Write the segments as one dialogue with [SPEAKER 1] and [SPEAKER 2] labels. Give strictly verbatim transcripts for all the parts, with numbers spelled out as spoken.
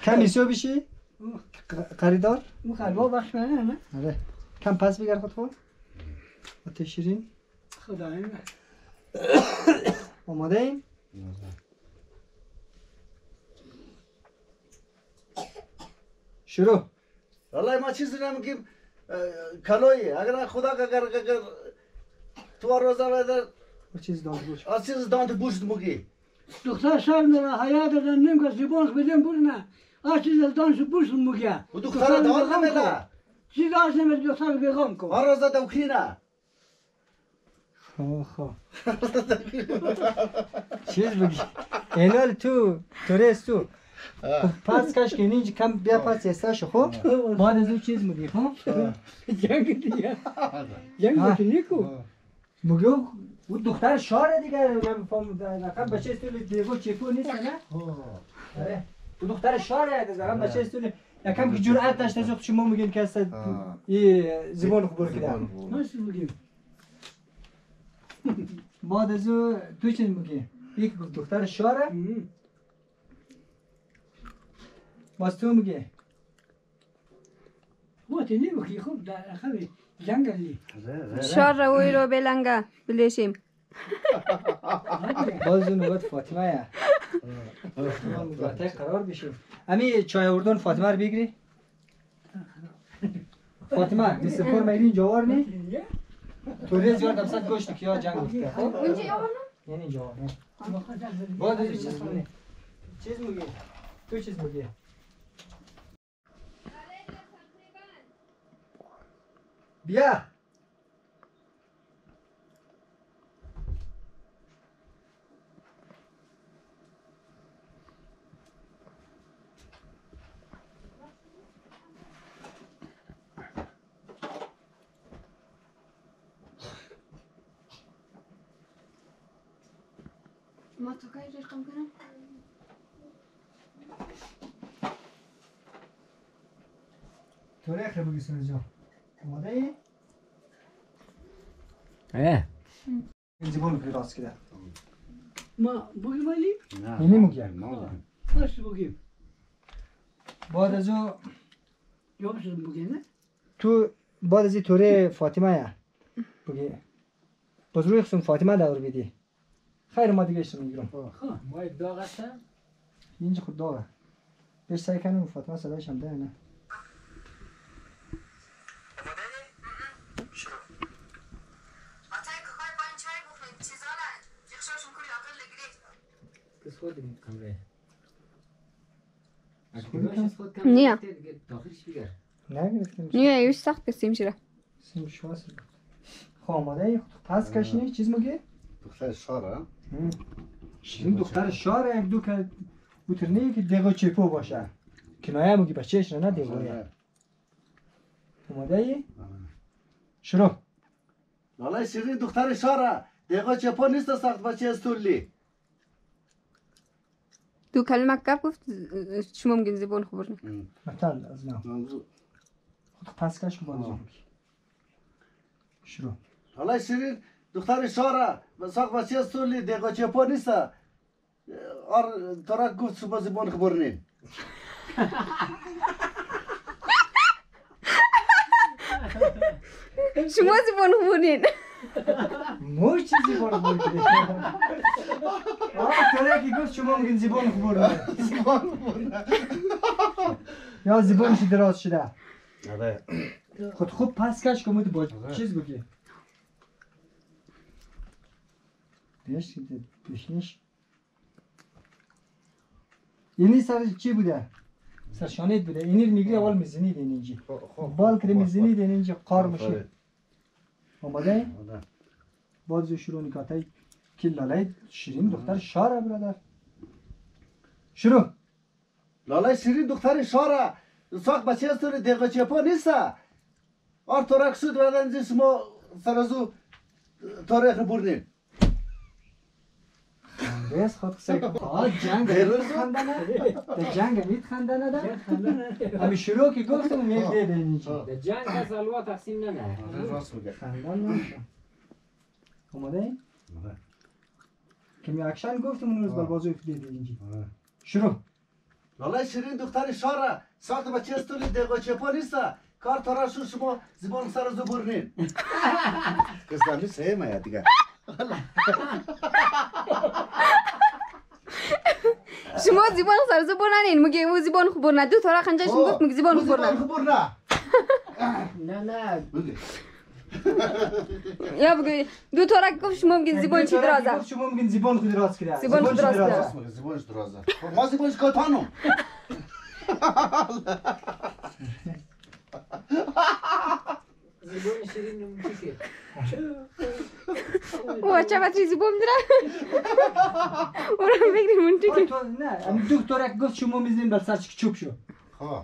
[SPEAKER 1] کم ایسو بشی؟ قریدار؟
[SPEAKER 2] اون خلوا بخش منه نه؟
[SPEAKER 1] آره کم پس بگر خود خود آتش شیرین
[SPEAKER 2] خدای من
[SPEAKER 1] آماده این؟ شروع
[SPEAKER 3] والله ما چیزی نمیگیم کلایی اگر خدا اگر اگر تو روزا بدر
[SPEAKER 1] و چیز دانت بوش
[SPEAKER 3] از چیز دانت بوش مگی
[SPEAKER 2] دختر شب میره حیات دادن نیم که زیبانش بدیم بوش نه آه چیز از دانش بوش مگه
[SPEAKER 3] و دختر دان نمیلا
[SPEAKER 2] چیز آش نمیره دختر بیغام کن
[SPEAKER 3] هر روزا دوکینه
[SPEAKER 1] خواه خواه چیز بگی اینال تو توریست تو پس کش که اینجا کم بیا پس استاش خب بعد از اون چیز میگی خب
[SPEAKER 2] جنگ دیگه جنگ دیگه کو
[SPEAKER 1] مگه و دختر شاره دیگه من فهم رقم بچه استولی دیگو چیپو نیست نه آره و دختر شاره دیگه رقم بچه استولی یکم که جرأت داشته از شما میگین که است این زبان خوب کده
[SPEAKER 2] ناسی میگیم
[SPEAKER 1] بعد از اون تو چی میگی یک دختر شاره باز تو میگی
[SPEAKER 2] وقتی نمیگی خوب در اخوی جنگلی
[SPEAKER 4] شار روی رو بلنگه بلیشیم
[SPEAKER 1] باز اون وقت فاطمه یا ما مقاطع قرار بشیم امی چای اردن فاطمه رو بگیری فاطمه دیست فرم ایرین جوار نی توری زیاد دمسد گوشت کیا جنگ گفته خب
[SPEAKER 4] اینجا یاور نه؟
[SPEAKER 1] یعنی جوار نه بعد از چیز میگی چیز میگی تو چیز میگی بیا
[SPEAKER 4] ما تو کاری رقم کنم؟
[SPEAKER 1] توری اخیر بگی سنو جان اومده ای؟
[SPEAKER 5] اه
[SPEAKER 1] این زبان رو راست کده
[SPEAKER 2] ما بگیم ولی
[SPEAKER 1] اینی میگی
[SPEAKER 2] باش بگیم
[SPEAKER 1] بعد از او
[SPEAKER 2] جوابش بگیم نه
[SPEAKER 1] تو بعد از این توری فاطمه یا بگی باز روی خسون فاطمه دور بیدی خیر ما دیگه اشتر میگیرم
[SPEAKER 2] خواه
[SPEAKER 5] ما یک داغ هستم
[SPEAKER 1] اینجا خود داغه بهش سعی کنم فاطمه صدایش هم ده نه
[SPEAKER 5] کس خود دید کمره
[SPEAKER 4] نیا
[SPEAKER 5] داخلش بگر
[SPEAKER 1] نه گرفتیم
[SPEAKER 4] نیا ایوش سخت کسیم شیره
[SPEAKER 1] سیم شواس خب آماده ای پس کشنی چیز میگی؟
[SPEAKER 3] دختر شاره
[SPEAKER 1] این دختر شاره یک دو که بوترنی که دیگو چیپو باشه کنایه میگی بچهش نه دیگویه آماده ای؟ شروع
[SPEAKER 3] لاله شیرین دختر شاره دیگه چپا نیست سخت بچه استولی
[SPEAKER 4] دو کلمه گپ گفت شما میگین زبان خبر نه
[SPEAKER 1] مثلا از نه خود پس کش باز شروع
[SPEAKER 3] لاله شیرین دختر شاره سخت بچه استولی دیگه چپا نیست آر ترک گفت شما زبان خبر نین
[SPEAKER 4] شما زبان خبر نین
[SPEAKER 1] موی چی زبان خبر کنی آه ترکی گفت شما میگین زبان خبر نه
[SPEAKER 3] زبان خبر نه
[SPEAKER 1] یا زبانش دراز شده
[SPEAKER 3] آره
[SPEAKER 1] خود خوب پس کش که مود با چیز بگی بیش که بشنش اینی سر چی بوده؟ سر شانید بوده اینی رو میگیری اول میزنید اینجی بال کده میزنید اینجی قار میشه آماده؟ باز شروع نکاته که لاله شیرین دختر شاره برادر شروع
[SPEAKER 3] لاله شیرین دختر شاره ساق بچه استولی دیگه چپا نیست آر ترک شد بدن زی شما سرازو تاریخ برنین
[SPEAKER 1] بس خود سگ آه جنگ میت خندنه ده جنگ میت خندنه ده امی شروع که گفتم میت ده ده اینجی
[SPEAKER 5] در جنگ از الوا تقسیم نه
[SPEAKER 3] راست میگه
[SPEAKER 1] خندن نمیشه آماده ای؟ که می اکشن گفتم اون روز بل بازوی ده ده اینجی شروع
[SPEAKER 3] والله شیرین دختر شاره ساخت بچه استوری دقیقه چپا نیسته کار تارا شو شما زبان سر زو برنین کسانی سهمه یا دیگه
[SPEAKER 4] شما زبان سر زبان نین میگه او زبان خوب نه دو تا خنجرش میگفت میگه زبان خوب نه
[SPEAKER 3] خوب نه
[SPEAKER 5] نه نه
[SPEAKER 4] یا بگو دو تا را گفت شما میگین زبان چی درازه
[SPEAKER 1] شما میگین زبان خود دراز کرده
[SPEAKER 4] زبان خود دراز کرده
[SPEAKER 3] زبانش درازه ما زبانش کاتانم
[SPEAKER 5] زبون شیرین نمیشه
[SPEAKER 4] او چه باتری زبان داره اون فکر منطقی
[SPEAKER 1] تو نه دکتر گفت شما میزنین بر سرش چوب شو
[SPEAKER 3] ها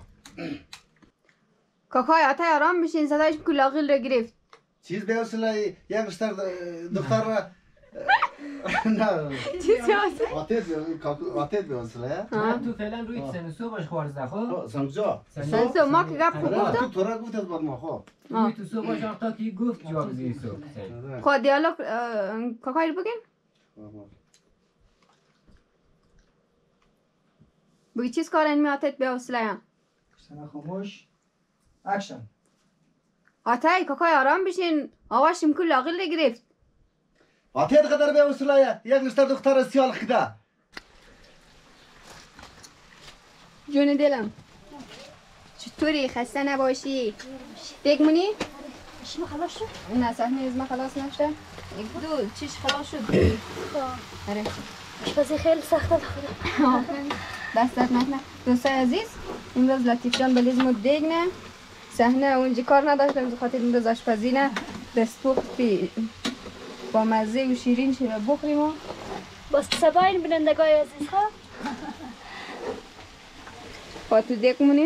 [SPEAKER 4] کاکای آتای آرام بشین صدایش کلاغیل را گرفت
[SPEAKER 3] چیز به وسیله یک مستر دختر را نه
[SPEAKER 4] چیز هست
[SPEAKER 3] آتیت آتیت به وسیله
[SPEAKER 5] تو فعلا روی سنسو باش خوارزده خب
[SPEAKER 3] سنجا
[SPEAKER 4] سنسو ما که گپ خوب گفتم
[SPEAKER 3] تو تو را گفت از بر ما خب
[SPEAKER 5] روی تو صبح باش آختا کی گفت جواب زیر صبح
[SPEAKER 4] خود دیالوگ کاکای رو بگین بگی چیز کار این میاتت به حوصله
[SPEAKER 1] سنا خاموش اکشن
[SPEAKER 4] آتای کاکای آرام بشین آواشم کلاغیل را گرفت
[SPEAKER 3] آتیت قدر به وسیله یک مستر دختر سیال خدا
[SPEAKER 4] جون دلم چطوری خسته نباشی دیگمونی؟
[SPEAKER 6] شما خلاص شد؟
[SPEAKER 4] نه صحنه از ما خلاص نشده یک دو چیش خلاص شد آره
[SPEAKER 6] آشپزی خیلی سخته خدا
[SPEAKER 4] دست درد نکنه دوستای عزیز امروز لطیف جان بلیزمو دیگ نه صحنه اونجا کار نداشتم به خاطر امروز آشپزی نه دستپختی با مزه و شیرین شیره بخوریم و
[SPEAKER 6] باز سباین بینندگای عزیز ها
[SPEAKER 4] با تو دیگ مونیم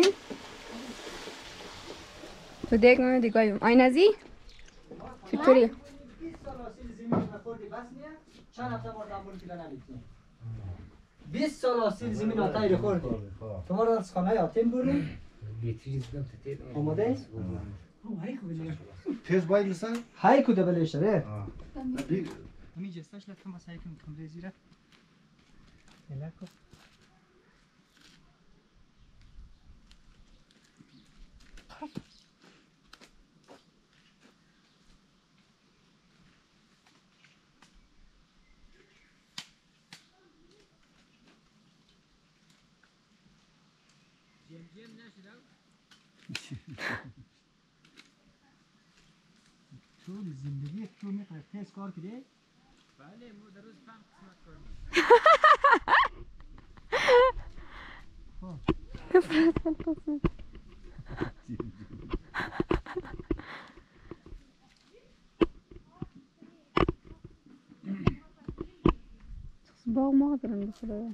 [SPEAKER 4] تو دیگ مونیم دیگایم آین ازی چطوری؟
[SPEAKER 1] چند هفته ما دنبال کلا نمیتونیم بیست سال آسیل زمین آتای رو خوردی تو ما رو از خانه آتیم بریم آماده است؟
[SPEAKER 3] تیز باید مثلا
[SPEAKER 1] های کده بلش داره
[SPEAKER 3] بیگ
[SPEAKER 1] همین جستش لطفا ما سعی کنیم کمره زیره نکن تو زندگی تو میخوای تیز کار کردی؟
[SPEAKER 5] بله ما در روز پنج قسمت کار میکنیم
[SPEAKER 4] باغ ما دارم بخوره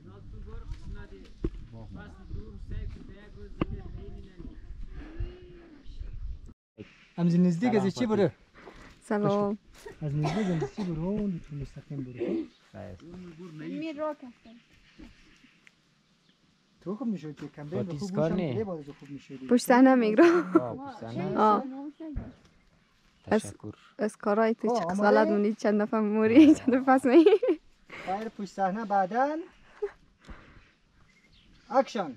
[SPEAKER 1] همز نزدیک از چی بره؟
[SPEAKER 4] سلام
[SPEAKER 1] از نزدیک از چی بره؟ اون تو مستقیم بره
[SPEAKER 4] می را کفتن
[SPEAKER 1] تو خوب میشود که کمره به خوب بوشم که باید خوب میشودی
[SPEAKER 4] پشت صحنه میگرو آه
[SPEAKER 5] تشکر
[SPEAKER 4] از کارای تو
[SPEAKER 1] آه،
[SPEAKER 4] چه
[SPEAKER 1] آماده؟
[SPEAKER 4] غلط مونی چند دفعه موری چند دفعه پس می
[SPEAKER 1] خیر پشت صحنه بعدن اکشن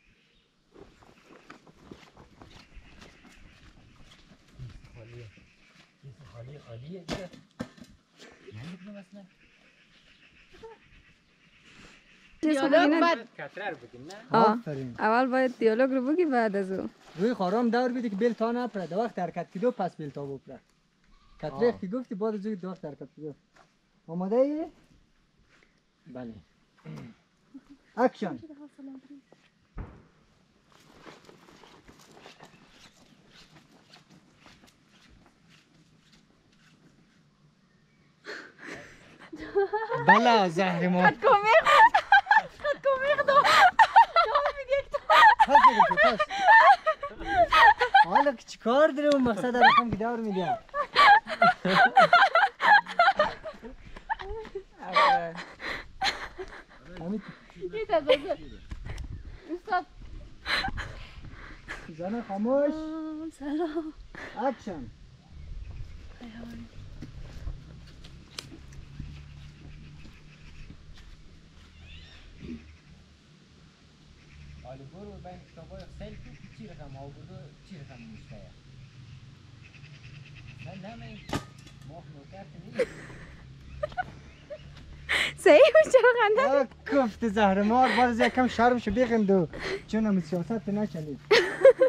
[SPEAKER 5] خالی خالیه
[SPEAKER 4] دیالوگ بعد
[SPEAKER 5] کتره رو بگیم نه
[SPEAKER 4] آه
[SPEAKER 1] آفرین
[SPEAKER 4] اول باید دیالوگ رو بگی بعد از او
[SPEAKER 1] روی خارام دور بیدی که بیل تا نپره دو وقت حرکت کدو پس بیل تا بپره کتره که گفتی بعد از دو وقت حرکت کدو آماده ای؟ بله اکشن بلا زهر ما
[SPEAKER 4] خد کومیق خد کومیق دو
[SPEAKER 1] پس بگو پس حالا که چیکار داره اون مقصد رقم که دور میدیم
[SPEAKER 4] استاد
[SPEAKER 1] زن خاموش
[SPEAKER 6] سلام
[SPEAKER 1] اکشن
[SPEAKER 5] برو بین کتابای سیل چی رقم آورد و چی رقم نوشته من نمی ماه نوکرت نیست
[SPEAKER 4] صحیح بود چرا خنده
[SPEAKER 1] آه، کفت زهر مار باز یکم شرمشو بخندو چون هم سیاست نکنید